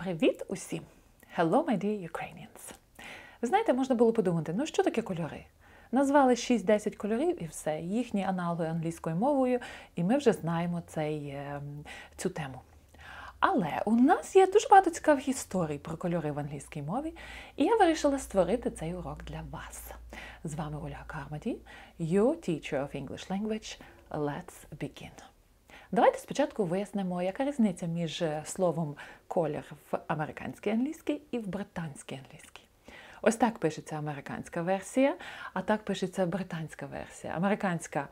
Привіт усім! Hello, my dear Ukrainians! Ви знаєте, можна було подумати, ну що таке кольори? Назвали 6-10 кольорів і все, їхні аналоги англійською мовою, і ми вже знаємо цю тему. Але у нас є дуже багато цікавих історій про кольори в англійській мові, і я вирішила створити цей урок для вас. З вами Оля Кармаді, your teacher of English language. Let's begin. Давайте спочатку вияснимо, яка різниця між словом «колір» в американській англійській і в британській англійській. Ось так пишеться американська версія, а так пишеться британська версія. Американська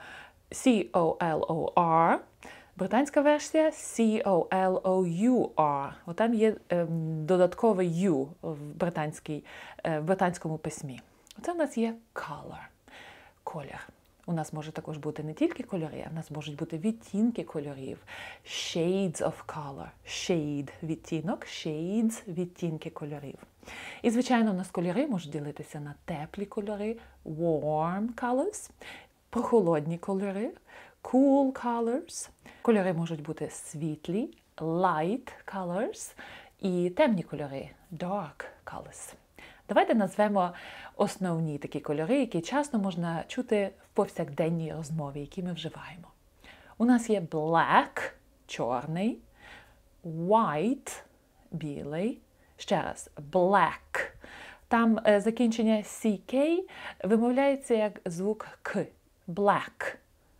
C-O-L-O-R, британська версія C-O-L-O-U-R. Отам є додаткове U в британському письмі. Оце у нас є color, колір. У нас може також бути не тільки кольори, а в нас можуть бути відтінки кольорів. Shades of color. Shade – відтінок, shades – відтінки кольорів. І, звичайно, у нас кольори можуть ділитися на теплі кольори, warm colors, прохолодні кольори, cool colors. Кольори можуть бути світлі, light colors, і темні кольори, dark colors. Давайте назвемо основні такі кольори, які часто можна чути в повсякденній розмові, які ми вживаємо. У нас є black – чорний, white – білий. Ще раз, black. Там закінчення CK вимовляється як звук К. Black.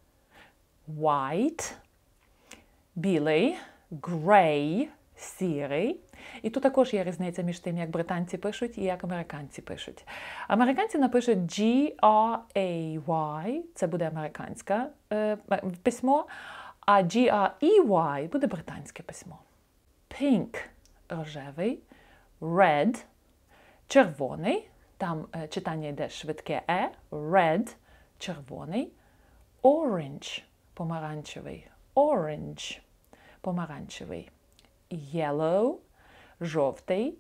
White – білий, grey – сірий. І тут також є різниця між тим, як британці пишуть і як американці пишуть. Американці напишуть G-R-A-Y, це буде американське письмо, а G-R-E-Y буде британське письмо. Pink – рожевий, red – червоний, там читання йде швидке «е», red – червоний, orange – помаранчевий, orange – помаранчевий, yellow – жовтий,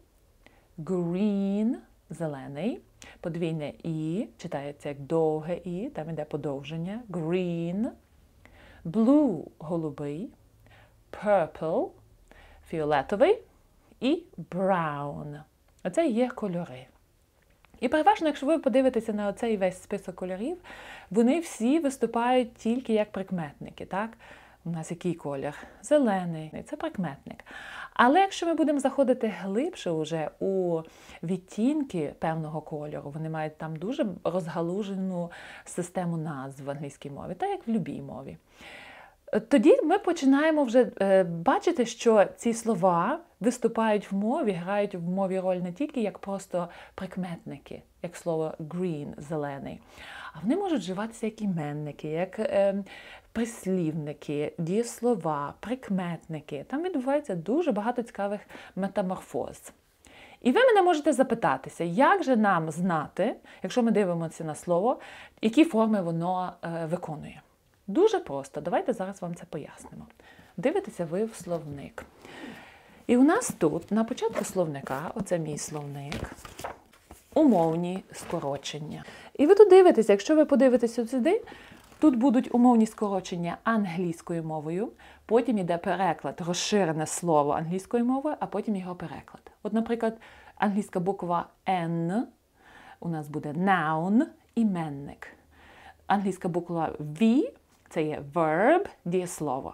green – зелений, подвійне «і», читається як довге «і», там йде подовження, green, blue – голубий, purple – фіолетовий і brown. Оце є кольори. І переважно, якщо ви подивитеся на оцей весь список кольорів, вони всі виступають тільки як прикметники, так? У нас який колір? Зелений. Це прикметник. Але якщо ми будемо заходити глибше уже у відтінки певного кольору, вони мають там дуже розгалужену систему назв в англійській мові, так як в будь-якій мові. Тоді ми починаємо вже бачити, що ці слова виступають в мові, грають в мові роль не тільки як просто прикметники, як слово green – зелений, а вони можуть вживатися як іменники, як прислівники, дієслова, прикметники. Там відбувається дуже багато цікавих метаморфоз. І ви мене можете запитатися, як же нам знати, якщо ми дивимося на слово, які форми воно виконує. Дуже просто. Давайте зараз вам це пояснимо. Дивитеся ви в словник. І у нас тут, на початку словника, оце мій словник, умовні скорочення. І ви тут дивитеся, якщо ви подивитеся сюди, тут будуть умовні скорочення англійською мовою, потім йде переклад, розширене слово англійською мовою, а потім його переклад. От, наприклад, англійська буква N у нас буде noun, іменник. Англійська буква V – це є verb, дієслово.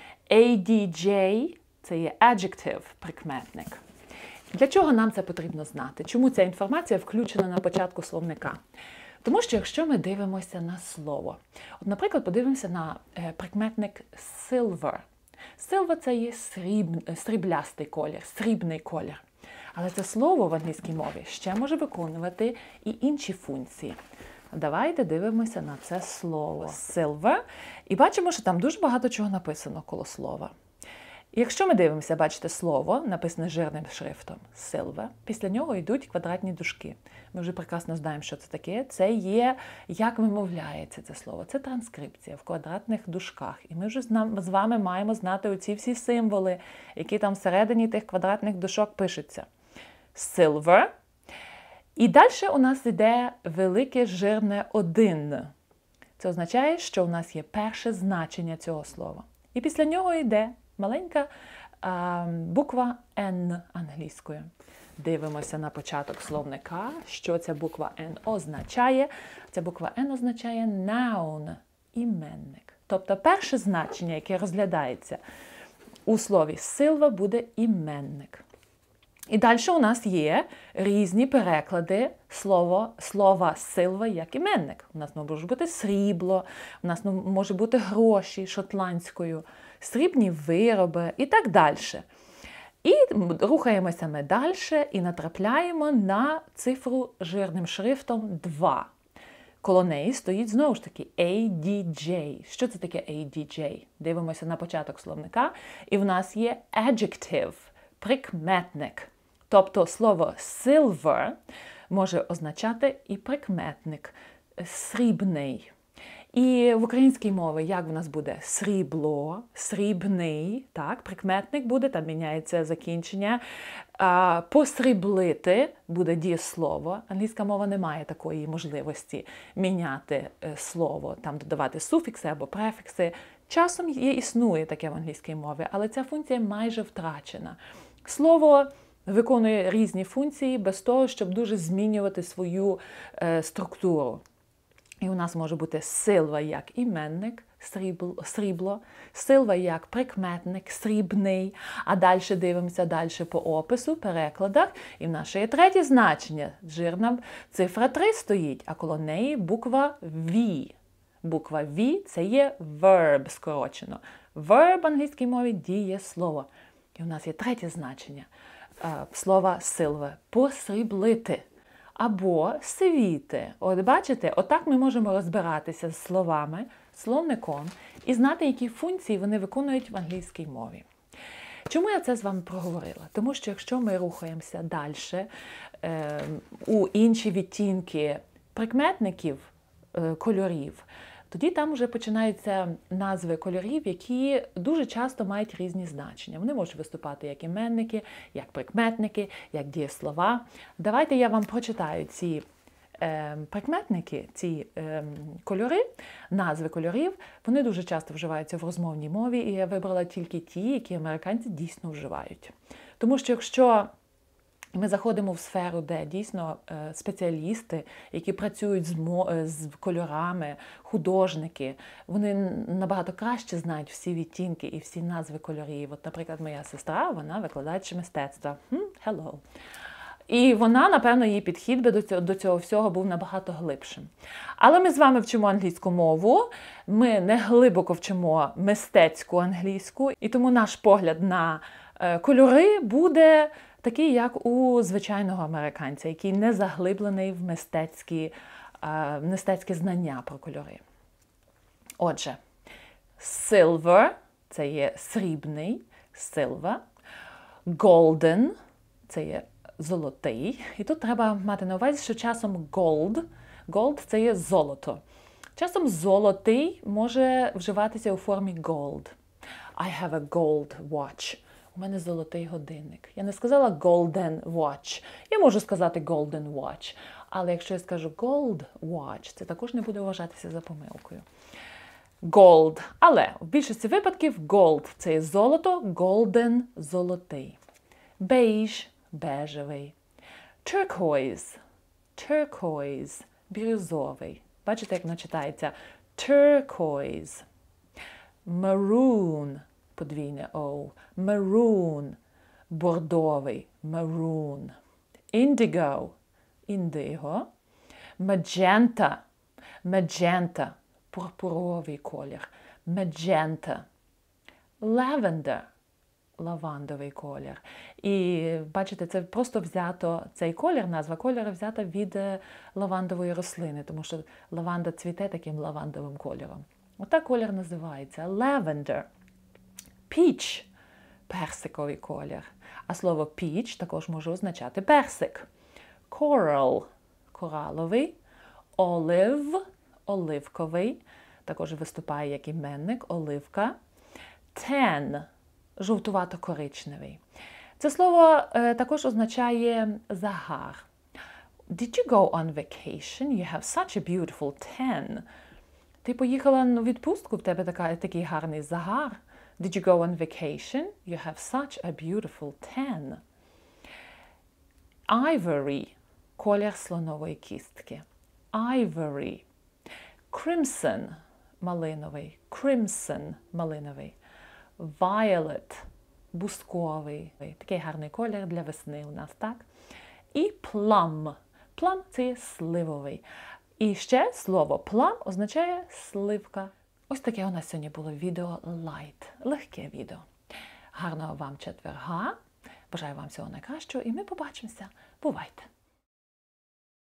ADJ – це є adjective, прикметник. Для чого нам це потрібно знати? Чому ця інформація включена на початку словника? Тому що якщо ми дивимося на слово, от, наприклад, подивимося на прикметник silver. Silver – це є сріблястий колір, срібний колір. Але це слово в англійській мові ще може виконувати і інші функції. Давайте дивимося на це слово silver і бачимо, що там дуже багато чого написано коло слова. Якщо ми дивимося, бачите слово, написане жирним шрифтом silver, після нього йдуть квадратні дужки. Ми вже прекрасно знаємо, що це таке. Це є, як вимовляється це слово. Це транскрипція в квадратних дужках. І ми вже з вами маємо знати оці всі символи, які там всередині тих квадратних дужок пишуться. Silver. І далі у нас йде велике жирне 1. Це означає, що у нас є перше значення цього слова. І після нього йде маленька буква N англійською. Дивимося на початок словника, що ця буква N означає. Ця буква N означає noun, іменник. Тобто перше значення, яке розглядається у слові силва, буде іменник. І далі у нас є різні переклади слова силва як іменник. У нас може бути срібло, у нас може бути гроші шотландською, срібні вироби і так далі. І рухаємося ми далі і натрапляємо на цифру жирним шрифтом 2. Коло неї стоїть знову ж таки ADJ. Що це таке ADJ? Дивимося на початок словника. І в нас є adjective, прикметник. Тобто слово silver може означати і прикметник, срібний. І в українській мові як в нас буде? Срібло, срібний, так, прикметник буде, там міняється закінчення. Посріблити буде дієслово. Англійська мова не має такої можливості міняти слово, там додавати суфікси або префікси. Часом існує таке в англійській мові, але ця функція майже втрачена. Слово виконує різні функції без того, щоб дуже змінювати свою структуру. І у нас може бути силва як іменник, срібло, силва як прикметник, срібний, а далі дивимося по опису, перекладах. І в нас є третє значення. Жирна цифра 3 стоїть, а коло неї буква V. Буква V – це є verb скорочено. Verb в англійській мові – дієслово. І у нас є третє значення слова силва – посріблити. Або світи. От бачите, отак ми можемо розбиратися з словами, словником і знати, які функції вони виконують в англійській мові. Чому я це з вами проговорила? Тому що якщо ми рухаємося далі у інші відтінки прикметників, кольорів, тоді там вже починаються назви кольорів, які дуже часто мають різні значення. Вони можуть виступати як іменники, як прикметники, як дієслова. Давайте я вам прочитаю ці прикметники, ці кольори, назви кольорів. Вони дуже часто вживаються в розмовній мові, і я вибрала тільки ті, які американці дійсно вживають. Тому що якщо ми заходимо в сферу, де дійсно спеціалісти, які працюють з кольорами, художники, вони набагато краще знають всі відтінки і всі назви кольорів. От, наприклад, моя сестра, вона викладач мистецтва. Hello. І вона, напевно, її підхід би до цього всього був набагато глибшим. Але ми з вами вчимо англійську мову, ми не глибоко вчимо мистецьку англійську, і тому наш погляд на кольори буде такий, як у звичайного американця, який не заглиблений в мистецькі знання про кольори. Отже, silver – це є срібний, silver, golden – це є золотий. І тут треба мати на увазі, що часом gold – це є золото. Часом золотий може вживатися у формі gold. I have a gold watch. У мене золотий годинник. Я не сказала golden watch. Я можу сказати golden watch. Але якщо я скажу gold watch, це також не буде вважатися за помилкою. Gold. Але в більшості випадків gold – це є золото, golden – золотий. Beige – бежевий. Turquoise – бірюзовий. Бачите, як воно читається? Turquoise. Maroon – подвійне O. Maroon – бордовий. Maroon. Indigo – індиго. Magenta – пурпуровий колір. Magenta. Lavender – лавандовий колір. І бачите, це просто взято, цей колір, назва кольору взята від лавандової рослини, тому що лаванда цвіте таким лавандовим кольором. Отак колір називається. Lavender. Peach – персиковий колір. А слово peach також може означати персик. Coral – кораловий. Olive – оливковий. Також виступає як іменник, оливка. Tan – жовтувато-коричневий. Це слово також означає загар. Did you go on vacation? You have such a beautiful tan. Ти поїхала у відпустку, в тебе такий гарний загар. Did you go on vacation? You have such a beautiful tan. Ivory – колір слонової кістки. Ivory. Crimson – малиновий. Crimson – малиновий. Violet – бусковий. Такий гарний колір для весни у нас, так? І plum. Plum – це сливовий. І ще слово plum означає сливка. Ось таке у нас сьогодні було відео light. Легке відео. Гарного вам четверга. Бажаю вам всього найкращого і ми побачимося. Бувайте!